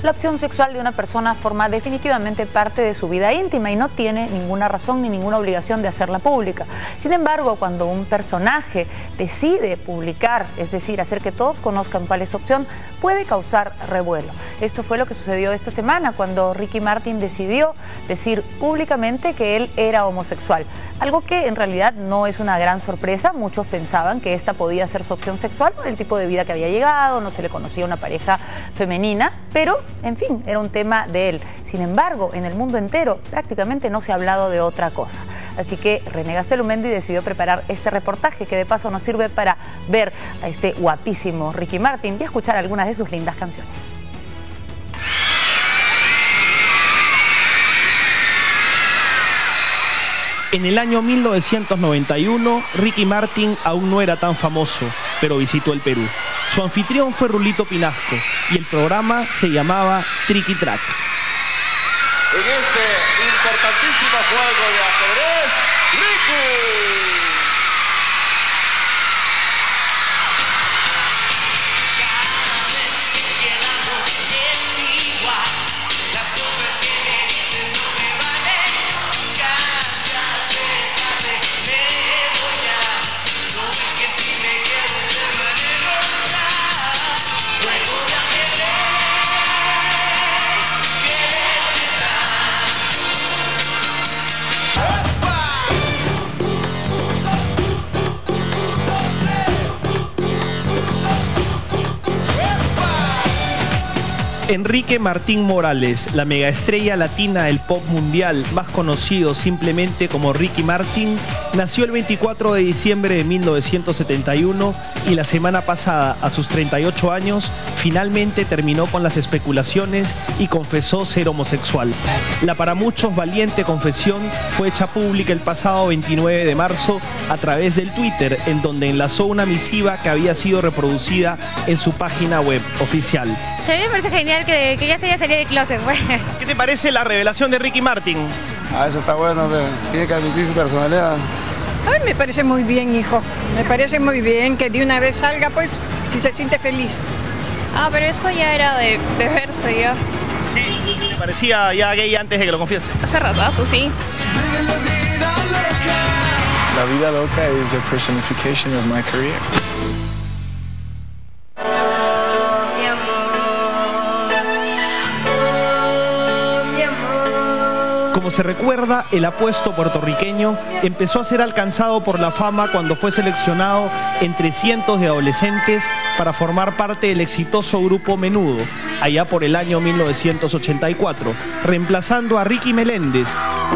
La opción sexual de una persona forma definitivamente parte de su vida íntima y no tiene ninguna razón ni ninguna obligación de hacerla pública. Sin embargo, cuando un personaje decide publicar, es decir, hacer que todos conozcan cuál es su opción, puede causar revuelo. Esto fue lo que sucedió esta semana cuando Ricky Martin decidió decir públicamente que él era homosexual. Algo que en realidad no es una gran sorpresa. Muchos pensaban que esta podía ser su opción sexual por el tipo de vida que había llegado, no se le conocía una pareja femenina, pero en fin, era un tema de él. Sin embargo, en el mundo entero prácticamente no se ha hablado de otra cosa. Así que René Gastelumendi decidió preparar este reportaje que de paso nos sirve para ver a este guapísimo Ricky Martin y escuchar algunas de sus lindas canciones. En el año 1991, Ricky Martin aún no era tan famoso, pero visitó el Perú. Su anfitrión fue Rulito Pinasco y el programa se llamaba Tricky Track. En este importantísimo juego de ajedrez, Ricky. Enrique Martín Morales, la megaestrella latina del pop mundial, más conocido simplemente como Ricky Martin, nació el 24 de diciembre de 1971 y la semana pasada, a sus 38 años, finalmente terminó con las especulaciones y confesó ser homosexual. La para muchos valiente confesión fue hecha pública el pasado 29 de marzo a través del Twitter, en donde enlazó una misiva que había sido reproducida en su página web oficial. A mí me parece genial que ya se haya salido del closet, pues. ¿Qué te parece la revelación de Ricky Martin? Ah, eso está bueno, tiene que admitir su personalidad. Ay, me parece muy bien, hijo. Me parece muy bien que de una vez salga, pues, si se siente feliz. Ah, pero eso ya era de verse, ya. Sí, ¿te parecía ya gay antes de que lo confiese? Hace ratazo, sí. La vida loca is a personification of my career. Como se recuerda, el apuesto puertorriqueño empezó a ser alcanzado por la fama cuando fue seleccionado entre cientos de adolescentes para formar parte del exitoso grupo Menudo, allá por el año 1984, reemplazando a Ricky Meléndez.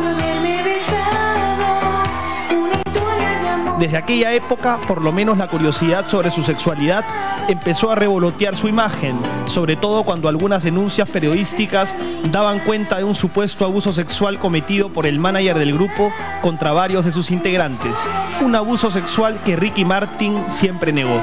Desde aquella época, por lo menos la curiosidad sobre su sexualidad empezó a revolotear su imagen, sobre todo cuando algunas denuncias periodísticas daban cuenta de un supuesto abuso sexual cometido por el manager del grupo contra varios de sus integrantes. Un abuso sexual que Ricky Martin siempre negó.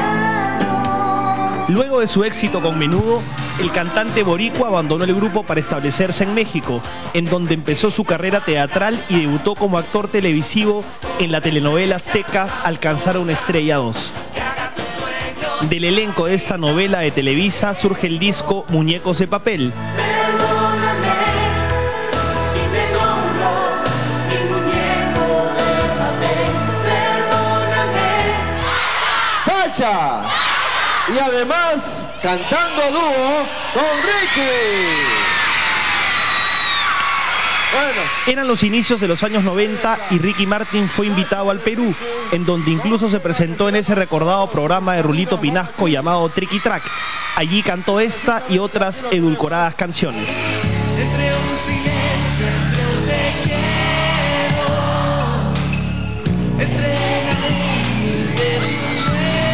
Luego de su éxito con Menudo, el cantante boricua abandonó el grupo para establecerse en México, en donde empezó su carrera teatral y debutó como actor televisivo en la telenovela azteca Alcanzar a una estrella 2. Del elenco de esta novela de Televisa surge el disco Muñecos de Papel. ¡Sacha! Y además, cantando a dúo con Ricky. Bueno. Eran los inicios de los años 90 y Ricky Martin fue invitado al Perú, en donde incluso se presentó en ese recordado programa de Rulito Pinasco llamado Tricky Track. Allí cantó esta y otras edulcoradas canciones. Entre un silencio, entre un te quiero, estrenaré mis besos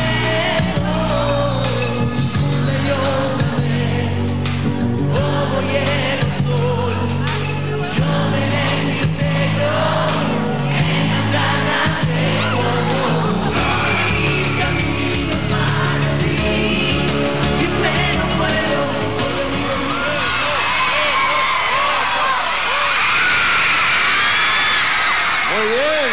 nuevos una y otra vez, como hielo el sol. Yo me desintegro en las ganas de tu amor. Mis caminos van a ti y me no puedo olvidar. Muy bien.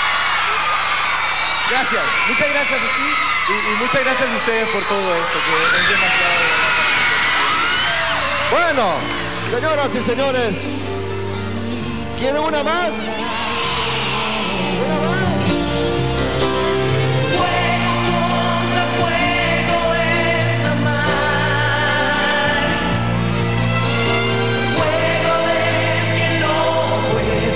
Gracias, muchas gracias a ti y muchas gracias a ustedes por todo esto, que es demasiado. Bueno, señoras y señores, ¿quieren una más? Fuego contra fuego es amar. Fuego del que no puedo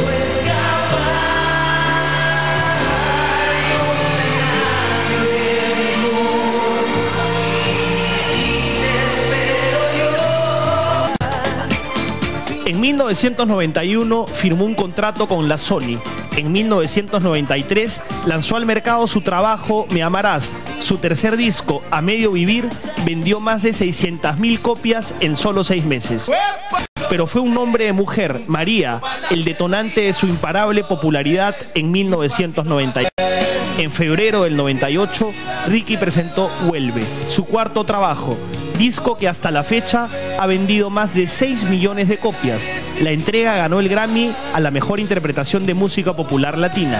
escapar. Condenarme de mi luz y te espero yo. En 1991 firmó un contrato con la Sony. En 1993 lanzó al mercado su trabajo Me Amarás. Su tercer disco, A Medio Vivir, vendió más de 600.000 copias en solo 6 meses. Pero fue un nombre de mujer, María, el detonante de su imparable popularidad en 1998. En febrero del 98, Ricky presentó Vuelve, su cuarto trabajo, disco que hasta la fecha ha vendido más de 6 millones de copias. La entrega ganó el Grammy a la mejor interpretación de música popular latina.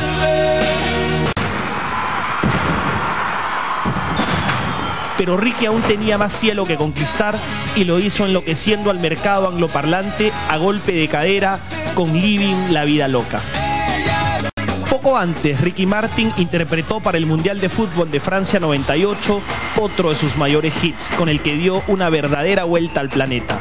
Pero Ricky aún tenía más cielo que conquistar y lo hizo enloqueciendo al mercado angloparlante a golpe de cadera con Living la Vida Loca. Poco antes, Ricky Martin interpretó para el Mundial de Fútbol de Francia 98 otro de sus mayores hits, con el que dio una verdadera vuelta al planeta.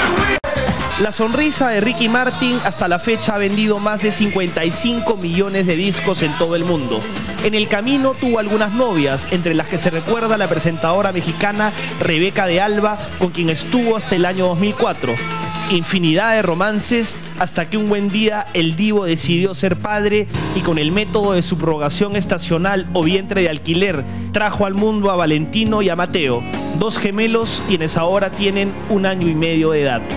La sonrisa de Ricky Martin hasta la fecha ha vendido más de 55 millones de discos en todo el mundo. En el camino tuvo algunas novias, entre las que se recuerda la presentadora mexicana Rebeca de Alba, con quien estuvo hasta el año 2004. Infinidad de romances, hasta que un buen día el divo decidió ser padre y con el método de subrogación estacional o vientre de alquiler trajo al mundo a Valentino y a Mateo, 2 gemelos quienes ahora tienen 1 año y medio de edad.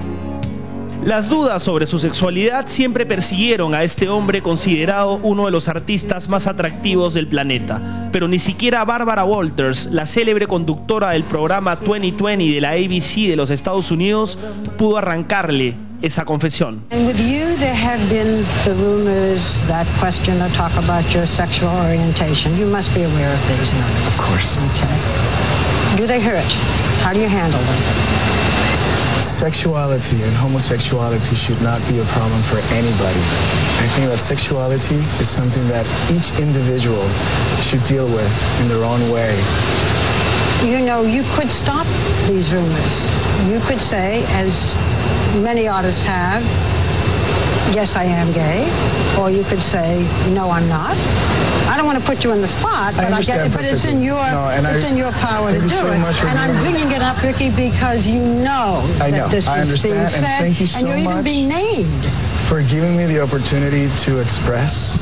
Las dudas sobre su sexualidad siempre persiguieron a este hombre considerado uno de los artistas más atractivos del planeta. Pero ni siquiera Barbara Walters, la célebre conductora del programa 2020 de la ABC de los Estados Unidos, pudo arrancarle esa confesión. And with you, there have been the rumors that question or talk about your sexual orientation. You must be aware of these rumors. Of course. Okay. Do they hurt? How do you handle them? Sexuality and homosexuality should not be a problem for anybody. I think that sexuality is something that each individual should deal with in their own way. You know, you could stop these rumors. You could say, as many artists have, yes, I am gay, or you could say, no, I'm not. I don't want to put you on the spot, but it's in your power to do it. And I'm bringing it up, Ricky, because you know that this is being said, and you're even being named. For giving me the opportunity to express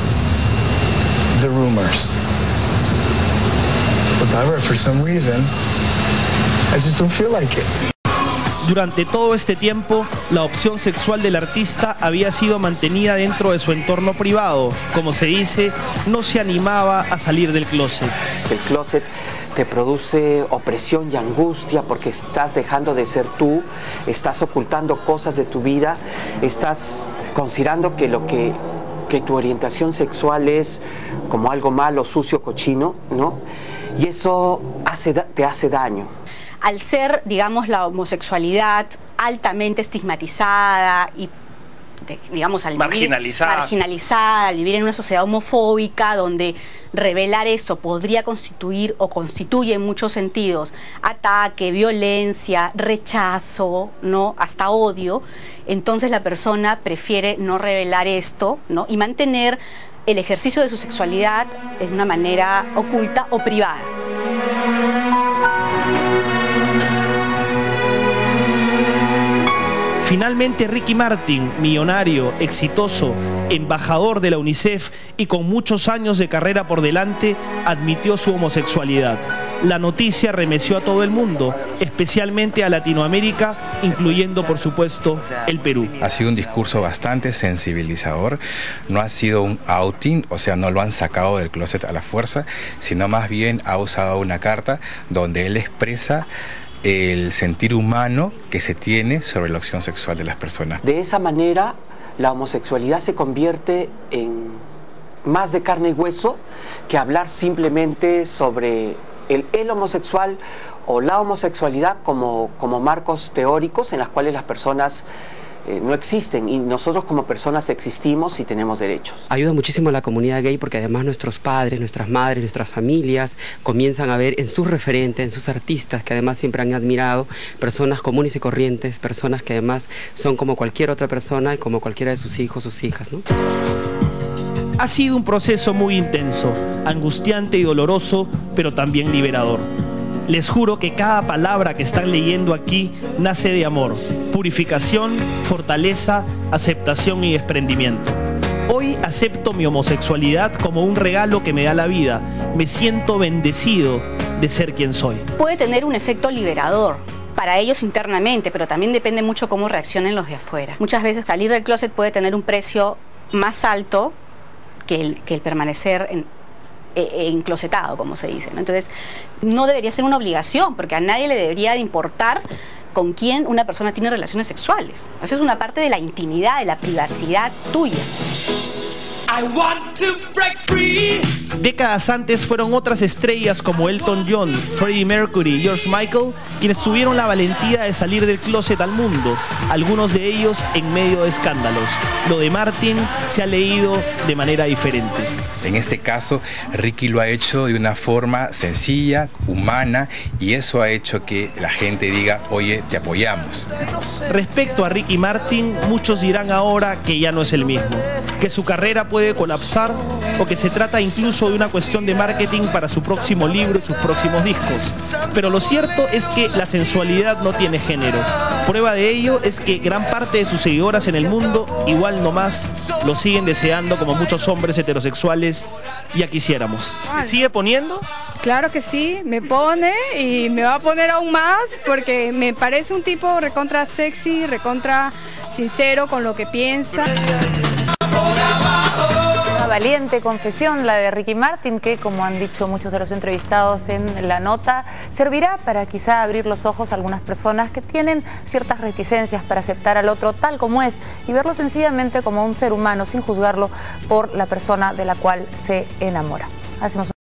the rumors. But however, for some reason, I just don't feel like it. Durante todo este tiempo, la opción sexual del artista había sido mantenida dentro de su entorno privado. Como se dice, no se animaba a salir del closet. El closet te produce opresión y angustia porque estás dejando de ser tú, estás ocultando cosas de tu vida, estás considerando que tu orientación sexual es como algo malo, sucio, cochino, ¿no? Y eso te hace daño. Al ser, digamos, la homosexualidad altamente estigmatizada y, digamos, al marginalizada, al vivir en una sociedad homofóbica donde revelar eso podría constituir o constituye en muchos sentidos ataque, violencia, rechazo, ¿no? Hasta odio, entonces la persona prefiere no revelar esto, ¿no? Y mantener el ejercicio de su sexualidad de una manera oculta o privada. Finalmente, Ricky Martin, millonario, exitoso, embajador de la UNICEF y con muchos años de carrera por delante, admitió su homosexualidad. La noticia remeció a todo el mundo, especialmente a Latinoamérica, incluyendo, por supuesto, el Perú. Ha sido un discurso bastante sensibilizador, no ha sido un outing, o sea, no lo han sacado del closet a la fuerza, sino más bien ha usado una carta donde él expresa el sentir humano que se tiene sobre la opción sexual de las personas. De esa manera, la homosexualidad se convierte en más de carne y hueso que hablar simplemente sobre el homosexual o la homosexualidad como marcos teóricos en las cuales las personas no existen, y nosotros como personas existimos y tenemos derechos. Ayuda muchísimo a la comunidad gay porque además nuestros padres, nuestras madres, nuestras familias comienzan a ver en sus referentes, en sus artistas que además siempre han admirado, personas comunes y corrientes, personas que además son como cualquier otra persona y como cualquiera de sus hijos, sus hijas, ¿no? Ha sido un proceso muy intenso, angustiante y doloroso, pero también liberador. Les juro que cada palabra que están leyendo aquí nace de amor, purificación, fortaleza, aceptación y desprendimiento. Hoy acepto mi homosexualidad como un regalo que me da la vida. Me siento bendecido de ser quien soy. Puede tener un efecto liberador para ellos internamente, pero también depende mucho cómo reaccionen los de afuera. Muchas veces salir del closet puede tener un precio más alto que el permanecer enclosetado, como se dice, ¿no? Entonces, no debería ser una obligación, porque a nadie le debería de importar con quién una persona tiene relaciones sexuales. Eso es una parte de la intimidad, de la privacidad tuya. I want to break free. Décadas antes fueron otras estrellas como Elton John, Freddie Mercury y George Michael quienes tuvieron la valentía de salir del closet al mundo, algunos de ellos en medio de escándalos. Lo de Martin se ha leído de manera diferente. En este caso, Ricky lo ha hecho de una forma sencilla, humana, y eso ha hecho que la gente diga, oye, te apoyamos. Respecto a Ricky Martin, muchos dirán ahora que ya no es el mismo, que su carrera puede colapsar o que se trata incluso de una cuestión de marketing para su próximo libro y sus próximos discos. Pero lo cierto es que la sensualidad no tiene género. Prueba de ello es que gran parte de sus seguidoras en el mundo, igual no más, lo siguen deseando como muchos hombres heterosexuales ya quisiéramos. ¿Se sigue poniendo? Claro que sí, me pone y me va a poner aún más porque me parece un tipo recontra sexy, recontra sincero con lo que piensa. Una valiente confesión la de Ricky Martin que, como han dicho muchos de los entrevistados en la nota, servirá para quizá abrir los ojos a algunas personas que tienen ciertas reticencias para aceptar al otro tal como es y verlo sencillamente como un ser humano sin juzgarlo por la persona de la cual se enamora. Hacemos